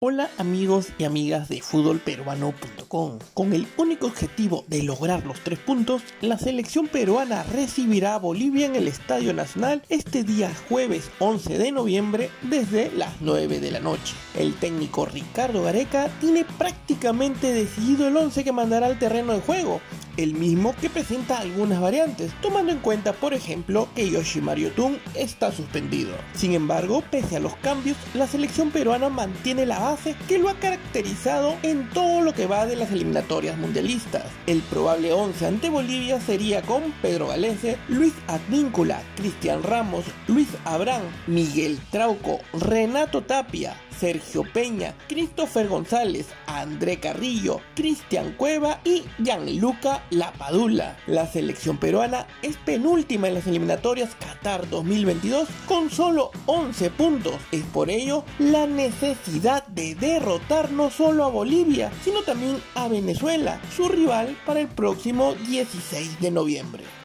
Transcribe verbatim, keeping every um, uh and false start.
Hola amigos y amigas de fútbol peruano punto com. Con el único objetivo de lograr los tres puntos, la selección peruana recibirá a Bolivia en el Estadio Nacional este día jueves once de noviembre desde las nueve de la noche. El técnico Ricardo Gareca tiene prácticamente decidido el once que mandará al terreno de juego, el mismo que presenta algunas variantes, tomando en cuenta por ejemplo que Yoshimar Yotun está suspendido. Sin embargo, pese a los cambios, la selección peruana mantiene la base que lo ha caracterizado en todo lo que va de las eliminatorias mundialistas. El probable once ante Bolivia sería con Pedro Galese, Luis Advíncula, Cristian Ramos, Luis Abrán, Miguel Trauco, Renato Tapia, Sergio Peña, Christopher González, André Carrillo, Cristian Cueva y Gianluca Lapadula. La selección peruana es penúltima en las eliminatorias Qatar dos mil veintidós con solo once puntos. Es por ello la necesidad de derrotar no solo a Bolivia, sino también a Venezuela, su rival para el próximo dieciséis de noviembre.